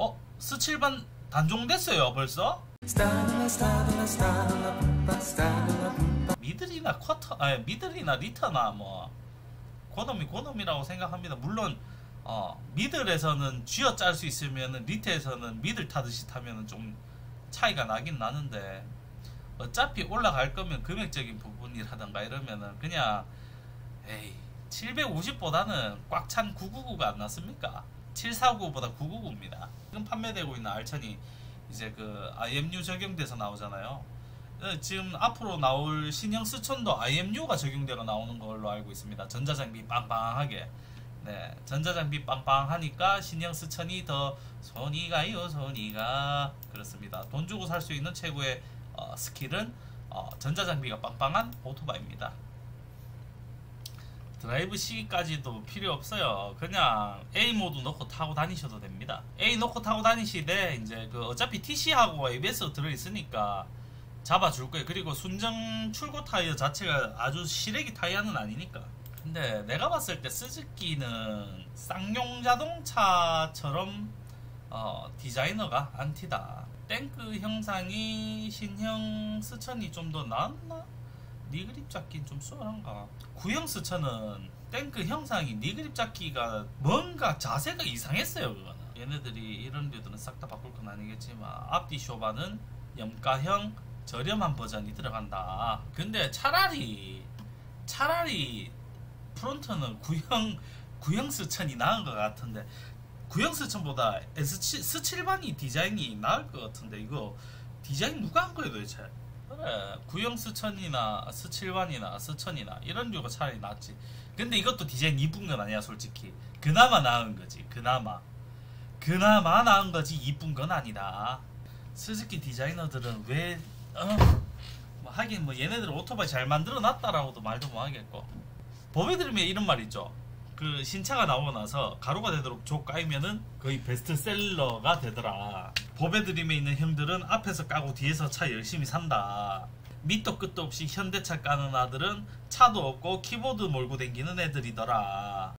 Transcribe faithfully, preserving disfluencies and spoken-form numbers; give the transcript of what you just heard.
어? 스칠반 단종됐어요 벌써? 미들이나 쿼터, 아니 미들이나 리터나 뭐 고놈이 고놈이라고 생각합니다. 물론 어, 미들에서는 쥐어 짤 수 있으면 리트에서는 미들 타듯이 타면 좀 차이가 나긴 나는데, 어차피 올라갈 거면 금액적인 부분이라던가 이러면은 그냥 에이 칠백오십보다는 꽉 찬 구백구십구가 안 났습니까? 칠백사십구보다 구백구십구입니다. 지금 판매되고 있는 알천이 이제 그 아이엠유 적용돼서 나오잖아요. 지금 앞으로 나올 신형 스천도 아이엠유가 적용되어 나오는 걸로 알고 있습니다. 전자장비 빵빵하게. 네, 전자장비 빵빵하니까 신형 스천이 더 손이 가요, 손이 가. 그렇습니다. 돈 주고 살 수 있는 최고의 어, 스킬은 어, 전자장비가 빵빵한 오토바이입니다. 드라이브 C까지도 필요 없어요. 그냥 A 모드 넣고 타고 다니셔도 됩니다. A 넣고 타고 다니시되 이제 그 어차피 티씨하고 에이비에스 들어있으니까 잡아줄 거예요. 그리고 순정 출고 타이어 자체가 아주 시래기 타이어는 아니니까. 근데 내가 봤을 때 스즈키는 쌍용 자동차처럼 어, 디자이너가 안티다. 탱크 형상이 신형 스천이 좀 더 나았나? 니그립 잡기는 좀 수월한가? 구형 스천은 탱크 형상이 니그립 잡기가 뭔가 자세가 이상했어요. 그거는 얘네들이 이런 류들은 싹 다 바꿀 건 아니겠지만 앞뒤 쇼바는 염가형 저렴한 버전이 들어간다. 근데 차라리 차라리 프론트는 구형 구형 스천이 나은 것 같은데, 구형 스천보다 에스칠, 스칠반이 디자인이 나을 것 같은데 이거 디자인 누가 한 거예요 도대체? 그래, 구형 스천이나 스칠반이나 스천이나 이런 류가 차라리 낫지. 근데 이것도 디자인 이쁜 건 아니야 솔직히. 그나마 나은 거지. 그나마 그나마 나은 거지 이쁜 건 아니다. 스즈키 디자이너들은 왜 어? 뭐 하긴 뭐 얘네들은 오토바이 잘 만들어 놨다라고도 말도 못 하겠고, 법에 들으면 이런 말 있죠. 그 신차가 나오고 나서 가루가 되도록 조 까이면은 거의 베스트셀러가 되더라. 법에 들임에 있는 형들은 앞에서 까고 뒤에서 차 열심히 산다. 밑도 끝도 없이 현대차 까는 아들은 차도 없고 키보드 몰고 댕기는 애들이더라.